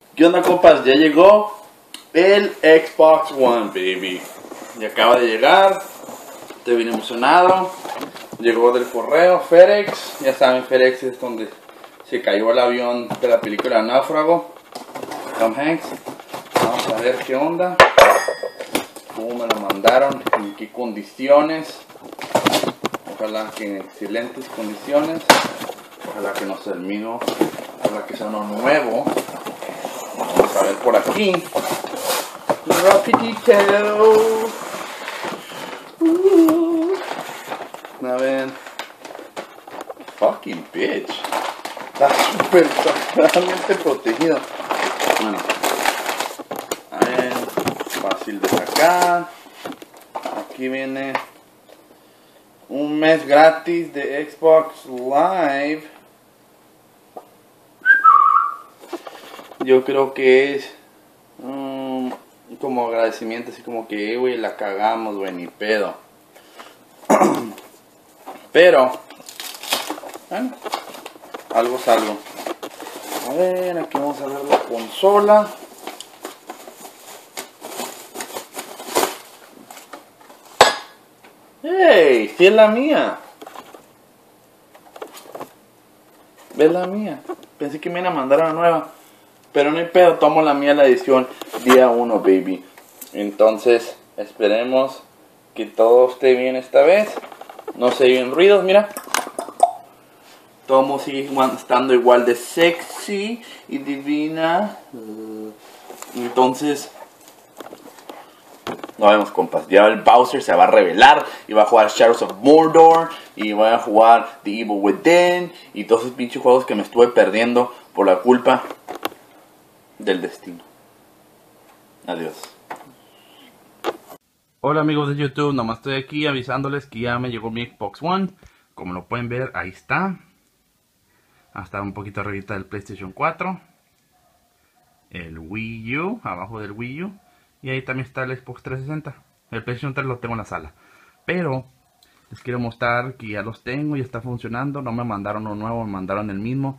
¿Qué onda, compas? Ya llegó el Xbox One, baby. Ya acaba de llegar. Estoy bien emocionado. Llegó del correo FedEx. Ya saben, FedEx es donde se cayó el avión de la película Náufrago, Tom Hanks. Vamos a ver qué onda, cómo me lo mandaron, en qué condiciones. Ojalá que en excelentes condiciones. Ojalá que no sea el mío. Ojalá que sea uno nuevo. Vamos a ver por aquí. Rapidito. A ver. Fucking bitch. Está súper realmente protegido. Bueno. A ver. Fácil de sacar. Aquí viene un mes gratis de Xbox Live. Yo creo que es como agradecimiento, así como que, güey, la cagamos, güey, ni pedo. Pero, bueno, algo es algo. A ver, aquí vamos a ver la consola. ¡Hey! ¡Sí es la mía! ¿Ves la mía? Pensé que me iban a mandar una nueva. Pero no hay pedo, tomo la mía, la edición día 1, baby. Entonces, esperemos que todo esté bien esta vez. No se oyen ruidos, mira. Todo sigue estando igual de sexy y divina. Entonces, no vemos, compas. Ya el Bowser se va a revelar y va a jugar Shadows of Mordor y va a jugar The Evil Within y todos esos pinches juegos que me estuve perdiendo por la culpa del destino. Adiós. Hola amigos de YouTube, nomás estoy aquí avisándoles que ya me llegó mi Xbox One. Como lo pueden ver, ahí está. Hasta un poquito arribita del PlayStation 4. El Wii U, abajo del Wii U. Y ahí también está el Xbox 360. El PlayStation 3 lo tengo en la sala. Pero les quiero mostrar que ya los tengo, ya está funcionando. No me mandaron uno nuevo, me mandaron el mismo.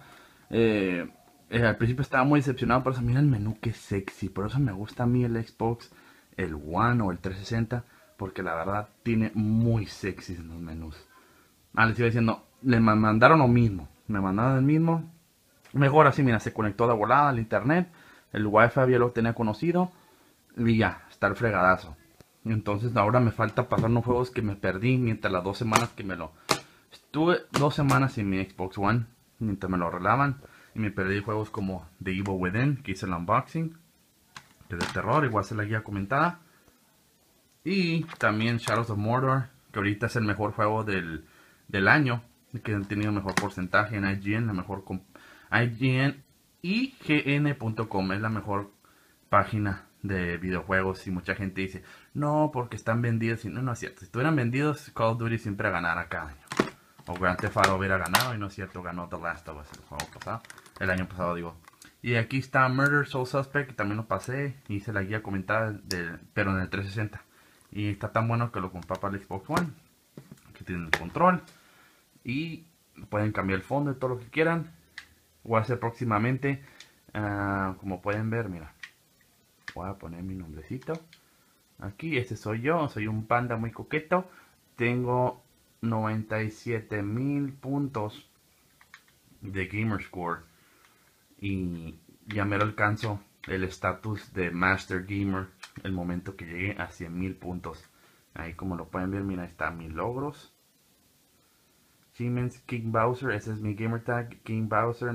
Al principio estaba muy decepcionado, por eso mira el menú, que sexy. Por eso me gusta a mí el Xbox, el One o el 360, porque la verdad tiene muy sexy en los menús. Les iba diciendo, le mandaron lo mismo, me mandaron el mismo. Mejor así, mira, se conectó de volada al internet, el wifi ya lo tenía conocido y ya, está el fregadazo. Entonces ahora me falta pasar unos juegos que me perdí mientras las 2 semanas que me lo... Estuve 2 semanas sin mi Xbox One, mientras me lo arreglaban. Y me perdí juegos como The Evil Within, que hice el unboxing, que es de terror, igual se la guía comentada. Y también Shadows of Mordor, que ahorita es el mejor juego del año, que han tenido mejor porcentaje en IGN, la mejor IGN IGN.com es la mejor página de videojuegos. Y mucha gente dice, no, porque están vendidos. Y no, no es cierto. Si estuvieran vendidos, Call of Duty siempre ganara cada año. O Grand Theft Auto hubiera ganado, y no es cierto, ganó The Last of Us el juego pasado, el año pasado digo. Y aquí está Murder Soul Suspect, que también lo pasé, hice la guía comentada, pero en el 360. Y está tan bueno que lo compré para el Xbox One, que tienen el control. Y pueden cambiar el fondo y todo lo que quieran. Voy a hacer próximamente, como pueden ver, mira. Voy a poner mi nombrecito. Aquí, este soy yo, soy un panda muy coqueto. Tengo 97,000 puntos de Gamerscore y ya me lo alcanzo el estatus de Master Gamer el momento que llegue a 100,000 puntos. Ahí, como lo pueden ver, mira, están mis logros. Siemens King Bowser, ese es mi gamer tag, King Bowser,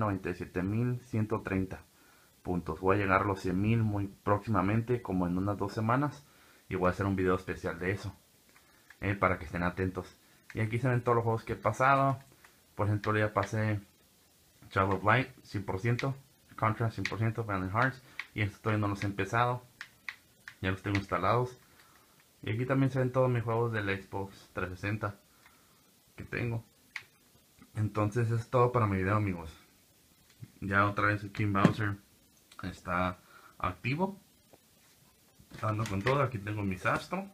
97,130 puntos. Voy a llegar a los 100,000 muy próximamente, como en unas 2 semanas, y voy a hacer un video especial de eso, para que estén atentos. Y aquí se ven todos los juegos que he pasado. Por ejemplo, ya pasé Child of Light 100%, Contra 100%, Valiant Hearts. Y estos todavía no los he empezado, ya los tengo instalados. Y aquí también se ven todos mis juegos del Xbox 360 que tengo. Entonces es todo para mi video, amigos. Ya otra vez el King Bowser está activo. Ando con todo, aquí tengo mi Astro.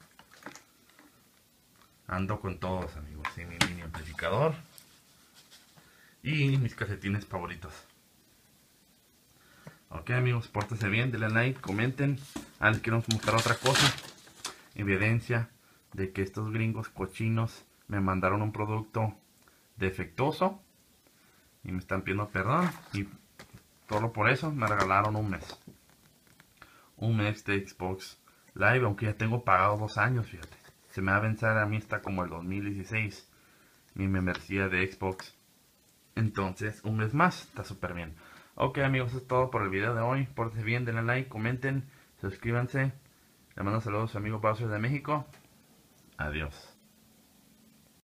Ando con todos, amigos. Y mi mini amplificador. Y mis calcetines favoritos. Ok amigos, pórtense bien, denle like, comenten. Les quiero mostrar otra cosa. Evidencia de que estos gringos cochinos me mandaron un producto defectuoso y me están pidiendo perdón, y solo por eso me regalaron un mes de Xbox Live, aunque ya tengo pagado 2 años. Fíjate, se me va a vencer a mí hasta como el 2016 mi membresía de Xbox. Entonces un mes más está súper bien. Ok amigos, eso es todo por el video de hoy. Pórtense bien, denle like, comenten, suscríbanse. Le mando saludos a su amigo Bowser de México. Adiós.